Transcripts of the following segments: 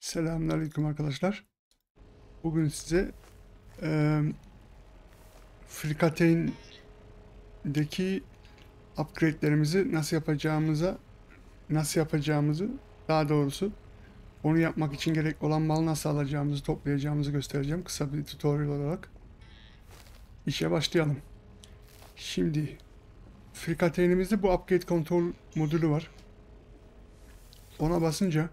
Selamünaleyküm arkadaşlar. Bugün size e, Frikateyn'deki upgrade'lerimizi nasıl yapacağımızı, daha doğrusu onu yapmak için gerek olan mal nasıl alacağımızı, toplayacağımızı göstereceğim kısa bir tutorial olarak. İşe başlayalım. Şimdi Frikateyn'imizde bu upgrade kontrol modülü var. Ona basınca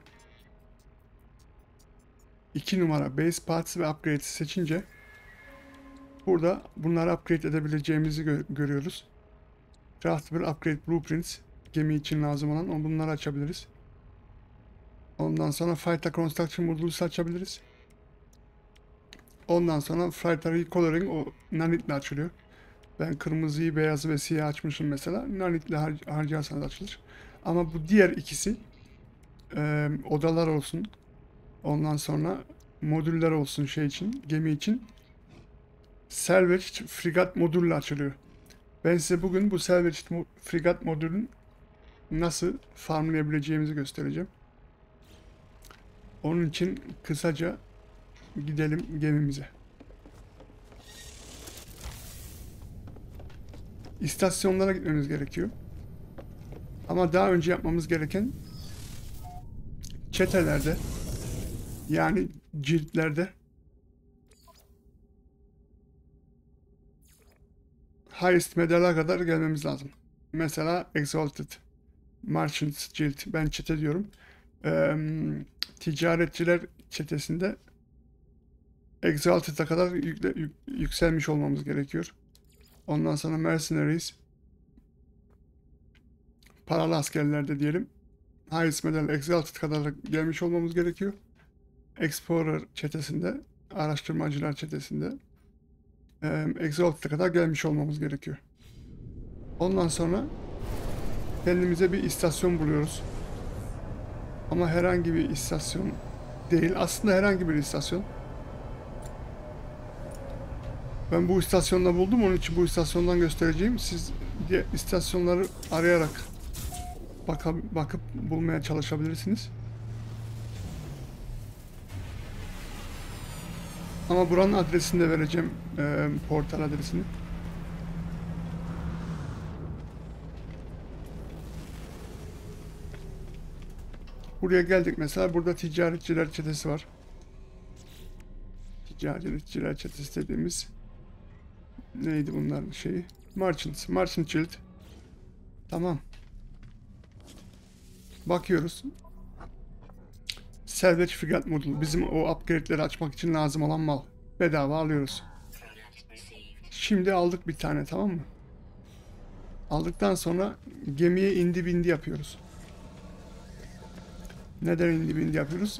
2 numara base parts ve upgrade'i seçince burada bunları upgrade edebileceğimizi görüyoruz. Craftable Upgrade Blueprints, gemi için lazım olan bunları açabiliriz. Ondan sonra Fighter Construction Modulüsü açabiliriz. Ondan sonra Fighter Recoloring o Nanit'le açılıyor. Ben kırmızıyı, beyazı ve siyah açmışım mesela. Nanit'le harcarsanız açılır. Ama bu diğer ikisi odalar olsun. Ondan sonra modüller olsun şey için, gemi için. Salvage Frigate modülle açılıyor. Ben size bugün bu Salvage Frigate modülün nasıl farmlayabileceğimizi göstereceğim. Onun için kısaca gidelim gemimize. İstasyonlara gitmemiz gerekiyor. Ama daha önce yapmamız gereken çetelerde, yani ciltlerde highest medal'a kadar gelmemiz lazım. Mesela Exalted Merchant cilt, ben çete diyorum. Ticaretçiler çetesinde Exalted'a kadar yükselmiş olmamız gerekiyor. Ondan sonra Mercenaries, paralı askerlerde diyelim, Highest Medal Exalted kadar gelmiş olmamız gerekiyor. Explorer çetesinde, araştırmacılar çetesinde Exalted'a kadar gelmiş olmamız gerekiyor. Ondan sonra kendimize bir istasyon buluyoruz. Ama herhangi bir istasyon değil. Aslında herhangi bir istasyon. Ben bu istasyonda buldum. Onun için bu istasyondan göstereceğim. Siz diğer istasyonları arayarak bakıp bulmaya çalışabilirsiniz. Ama buranın adresini de vereceğim. Portal adresini. Buraya geldik mesela. Burada ticaretçiler çetesi var. Ticaretçiler çetesi dediğimiz neydi bunların şeyi? Merchant Guild. Tamam. Bakıyoruz. Salvage Frigate modül. Bizim o upgrade'leri açmak için lazım olan mal. Bedava alıyoruz. Şimdi aldık bir tane, tamam mı? Aldıktan sonra gemiye indi bindi yapıyoruz. Neden indi bindi yapıyoruz?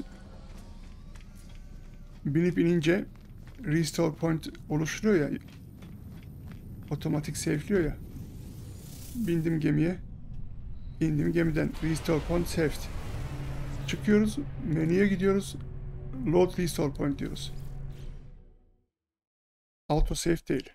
Binip inince restore point oluşturuyor ya. Otomatik safe'liyor ya. Bindim gemiye. İndim gemiden. Restore point saved. Çıkıyoruz. Menüye gidiyoruz. Load restore point diyoruz. Auto save değil.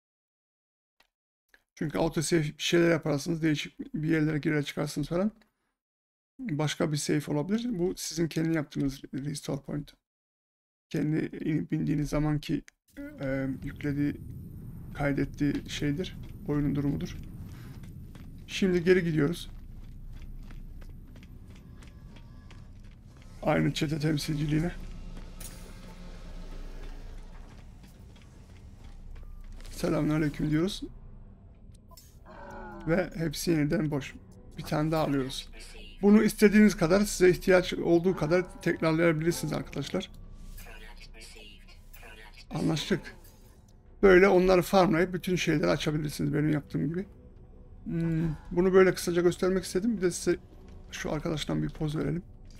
Çünkü auto save bir şeyler yaparsınız. Değişik bir yerlere girer çıkarsınız falan. Başka bir save olabilir. Bu sizin kendi yaptığınız restore point. Kendi inip bindiğiniz zamanki yüklediği, kaydettiği şeydir. Oyunun durumudur. Şimdi geri gidiyoruz. Aynı çete temsilciliğine. Selamünaleyküm diyoruz. Ve hepsi yeniden boş. Bir tane daha alıyoruz. Bunu istediğiniz kadar, size ihtiyaç olduğu kadar tekrarlayabilirsiniz arkadaşlar. Anlaştık. Böyle onları farmlayıp bütün şeyleri açabilirsiniz benim yaptığım gibi. Bunu böyle kısaca göstermek istedim. Bir de size şu arkadaştan bir poz verelim.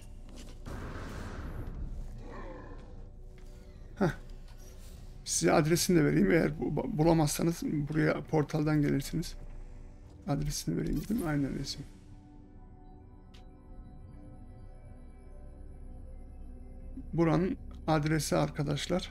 Heh. Size adresini de vereyim. Eğer bulamazsanız buraya portaldan gelirsiniz. Adresini vereyim dedim. Aynen resim. Buranın adresi arkadaşlar.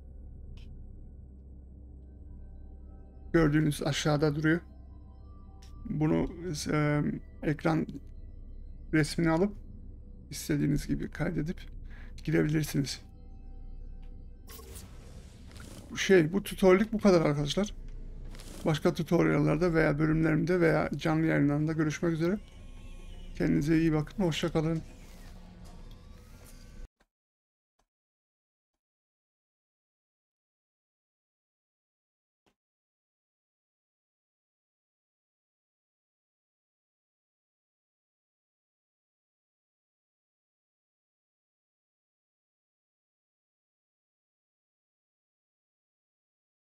Gördüğünüz aşağıda duruyor. Bunu ekran resmini alıp istediğiniz gibi kaydedip girebilirsiniz. Bu tutoriallik bu kadar arkadaşlar. Başka tutoriallarda veya bölümlerimde veya canlı yayınlarında görüşmek üzere. Kendinize iyi bakın. Hoşça kalın.